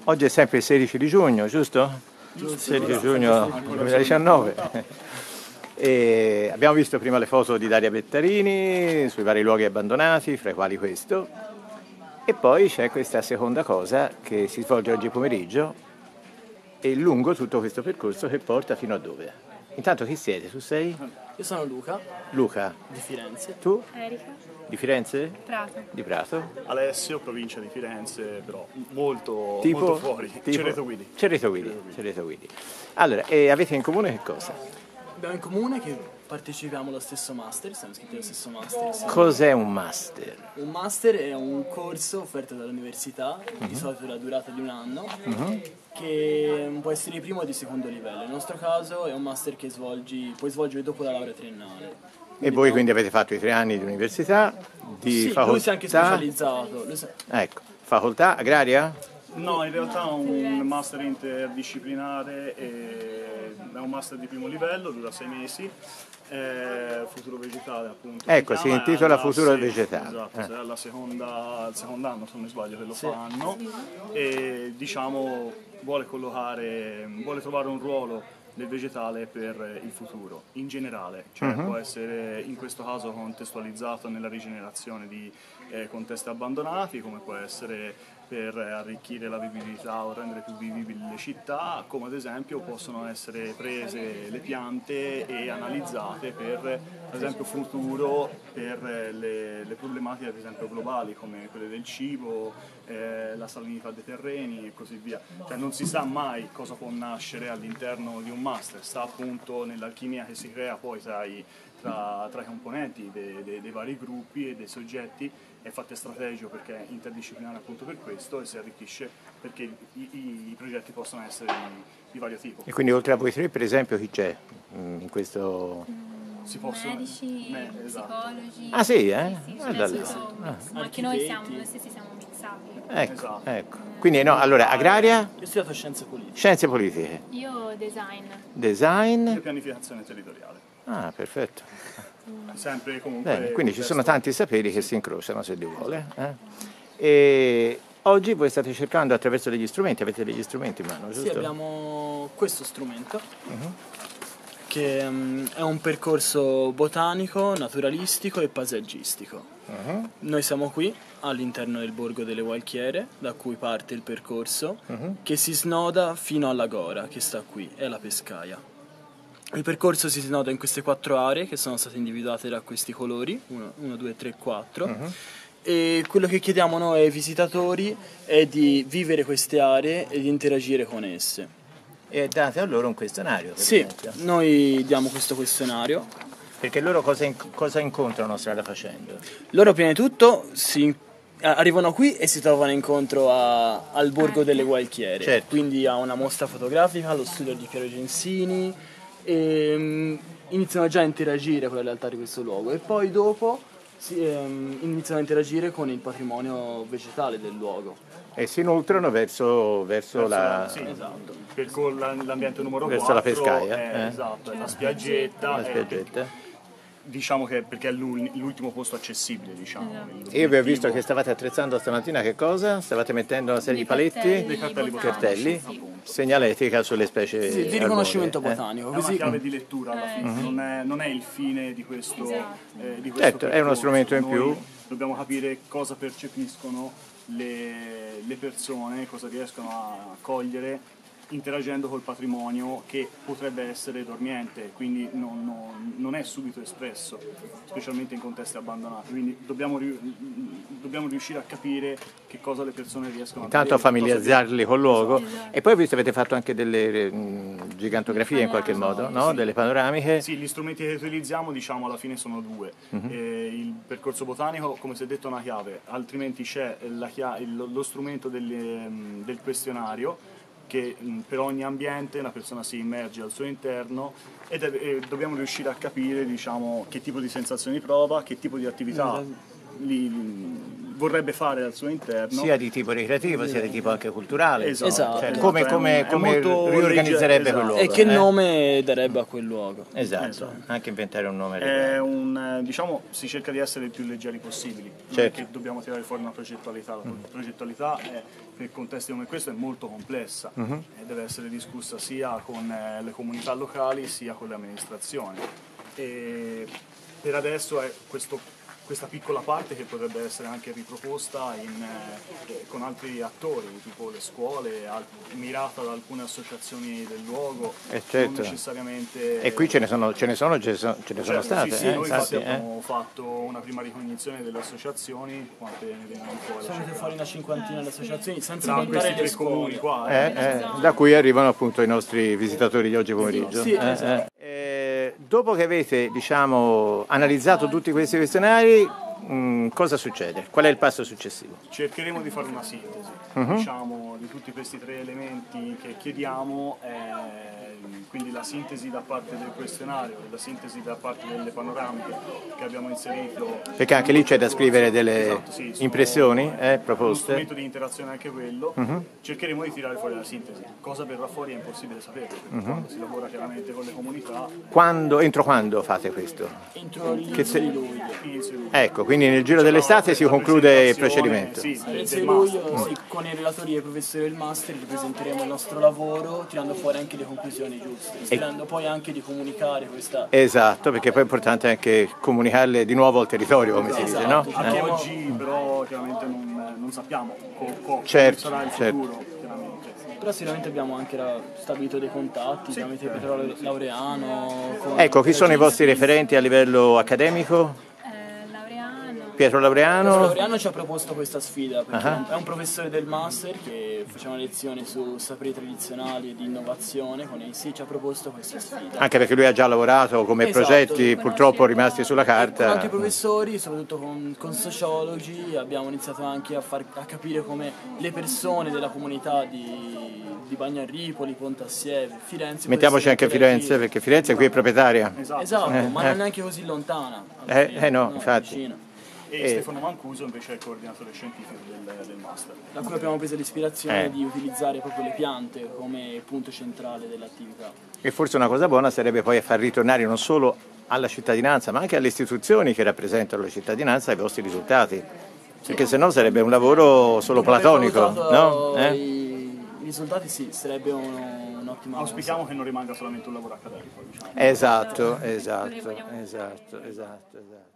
Oggi è sempre il 16 di giugno, giusto? Giusto, 16 giugno 2019. E abbiamo visto prima le foto di Daria Bettarini sui vari luoghi abbandonati, fra i quali questo. E poi c'è questa seconda cosa che si svolge oggi pomeriggio e lungo tutto questo percorso che porta fino a dove? Intanto chi siete? Tu sei? Io sono Luca, Luca. di Firenze. Tu? Erika. Di Firenze? Prato. Di Prato? Alessio, provincia di Firenze, però molto fuori. Tipo? Cerreto Guidi. Cerreto Guidi. Allora, e avete in comune che cosa? Abbiamo in comune che partecipiamo allo stesso master, siamo iscritti allo stesso master. Cos'è un master? Un master è un corso offerto dall'università, di solito la durata di un anno, che può essere di primo o di secondo livello. Nel nostro caso è un master che puoi svolgere dopo la laurea triennale. E voi quindi avete fatto i 3 anni di università, di Sì, facoltà? lui si è anche specializzato. Ecco, facoltà agraria? No, in realtà è un master interdisciplinare, è un master di primo livello, dura 6 mesi, futuro vegetale appunto. Ecco, si intitola Futuro Vegetale. Esatto, è il secondo anno se non mi sbaglio che lo fanno e diciamo vuole trovare un ruolo del vegetale per il futuro, in generale, cioè può essere in questo caso contestualizzato nella rigenerazione di contesti abbandonati, come può essere per arricchire la vivibilità o rendere più vivibili le città, come ad esempio possono essere prese le piante e analizzate per esempio futuro, per le problematiche ad esempio globali come quelle del cibo, la salinità dei terreni e così via. Cioè non si sa mai cosa può nascere all'interno di un master, sta appunto nell'alchimia che si crea poi tra i componenti dei vari gruppi e dei soggetti. È fatta strategico perché è interdisciplinare appunto per questo e si arricchisce perché i progetti possono essere di vario tipo. E quindi oltre a voi 3 per esempio chi c'è in questo... Medici, esatto. psicologi. Ah sì, eh? Sì, Architetti. anche noi stessi siamo mixati. Ecco, Esatto. ecco. Quindi no, allora agraria, Io ho studiato scienze politiche. scienze politiche, Io design. design... E pianificazione territoriale. Ah, perfetto. Sempre comunque. Bene, quindi ci sono tanti saperi che si incrociano se Dio vuole. E oggi voi state cercando attraverso degli strumenti, avete degli strumenti in mano, giusto? Sì, abbiamo questo strumento che è un percorso botanico, naturalistico e paesaggistico. Noi siamo qui all'interno del borgo delle Gualchiere, da cui parte il percorso, che si snoda fino alla Gora, che sta qui, è la Pescaia. Il percorso si snoda in queste 4 aree che sono state individuate da questi colori, 1, 2, 3, 4. E quello che chiediamo noi ai visitatori è di vivere queste aree e di interagire con esse. E date a loro un questionario, per Sì, esempio. noi diamo questo questionario. Perché loro cosa incontrano strada facendo? Loro prima di tutto arrivano qui e si trovano incontro al borgo delle Gualchiere, Certo. quindi a una mostra fotografica, allo studio di Piero Gensini e iniziano già a interagire con la realtà di questo luogo e poi dopo iniziano a interagire con il patrimonio vegetale del luogo. E si nutrono verso la... Sì, Esatto. L'ambiente numero Verso 4 la Pescaia, è, esatto, è la spiaggetta. la spiaggetta. Diciamo che perché è l'ultimo posto accessibile, diciamo. Esatto. Io vi ho visto che stavate attrezzando stamattina che cosa? Stavate mettendo una serie di paletti? Dei cartelli Cartelli? Sì. Segnaletica sulle specie Sì, di riconoscimento arboree, botanico. È una Così chiave di lettura alla fine, sì. non è il fine di questo, di questo Certo, è uno percorso. strumento in più. Noi dobbiamo capire cosa percepiscono le persone, cosa riescono a cogliere interagendo col patrimonio che potrebbe essere dormiente, quindi non è subito espresso, specialmente in contesti abbandonati, quindi dobbiamo riuscire a capire che cosa le persone riescono Intanto a a vedere. familiarizzarli col luogo. Esatto. E poi ho visto avete fatto anche delle gigantografie in qualche modo, no? Delle panoramiche. Sì, gli strumenti che utilizziamo diciamo alla fine sono 2. Il percorso botanico, come si è detto, è una chiave, altrimenti c'è lo strumento del questionario che per ogni ambiente una persona si immerge al suo interno e dobbiamo riuscire a capire, diciamo, che tipo di sensazioni prova, che tipo di attività vorrebbe fare al suo interno. Sia di tipo ricreativo, sia di tipo anche culturale. Esatto. Cioè, Esatto. come molto riorganizzerebbe esatto. quel luogo? E che nome darebbe a quel luogo? Esatto, anche inventare un nome. È diciamo, si cerca di essere il più leggeri possibili, non Certo. è che dobbiamo tirare fuori una progettualità, la progettualità per contesti come questo è molto complessa e deve essere discussa sia con le comunità locali sia con le amministrazioni. E per adesso è questa piccola parte che potrebbe essere anche riproposta con altri attori, tipo le scuole, mirata ad alcune associazioni del luogo, certo. non necessariamente... E qui ce ne sono state. Sì, noi infatti infatti, abbiamo fatto una prima ricognizione delle associazioni, quante ne vengono fuori? Sono venute fuori una cinquantina di associazioni, senza Tra contare questi le tre comuni scuole. qua. da cui arrivano appunto i nostri visitatori di oggi pomeriggio. Sì, esatto. Dopo che avete, diciamo, analizzato tutti questi questionari, cosa succede? Qual è il passo successivo? Cercheremo di fare una sintesi, diciamo, di tutti questi tre elementi che chiediamo, quindi la sintesi da parte del questionario, la sintesi da parte delle panoramiche che abbiamo inserito. Perché anche lì c'è da scrivere delle Esatto, sì, impressioni, uno proposte. strumento di interazione anche quello, cercheremo di tirare fuori la sintesi. Cosa verrà fuori è impossibile saperlo, perché quando si lavora chiaramente con le comunità. Entro quando fate questo? Entro l'inizio di luglio. Ecco, quindi nel giro dell'estate si conclude il procedimento. Sì, All'inizio di luglio, sì, con i relatori e i professori del master ripresenteremo il nostro lavoro, tirando fuori anche le conclusioni giuste, sperando poi anche di comunicare questa... Esatto, perché poi è importante anche comunicarle di nuovo al territorio, come si dice, no? Anche oggi però chiaramente non sappiamo come Certo, sarà il certo. futuro, chiaramente. Però sicuramente abbiamo anche stabilito dei contatti tramite Pietro Laureano. Con Ecco, chi sono i vostri referenti a livello accademico? Laureano. Pietro Laureano? Laureano ci ha proposto questa sfida perché è un professore del master che faceva lezioni su saperi tradizionali e di innovazione con essi, ci ha proposto questa sfida. Anche perché lui ha già lavorato come Esatto. progetti purtroppo rimasti sulla Con altri carta. professori, soprattutto con sociologi, abbiamo iniziato anche a capire come le persone della comunità di Bagnarripoli, Pontassieve, Firenze... Mettiamoci anche potessero Firenze, interagire. perché Firenze qui è proprietaria. Esatto, ma non è neanche così lontana. alla fine, no, infatti. vicino. E Stefano Mancuso invece è il coordinatore scientifico del master. Da cui abbiamo preso l'ispirazione di utilizzare proprio le piante come punto centrale dell'attività. E forse una cosa buona sarebbe poi far ritornare non solo alla cittadinanza, ma anche alle istituzioni che rappresentano la cittadinanza i vostri risultati. Perché sennò sarebbe un lavoro solo platonico, no? I risultati sì, sarebbe un'ottima... Auspichiamo che non rimanga solamente un lavoro accademico, diciamo. Esatto.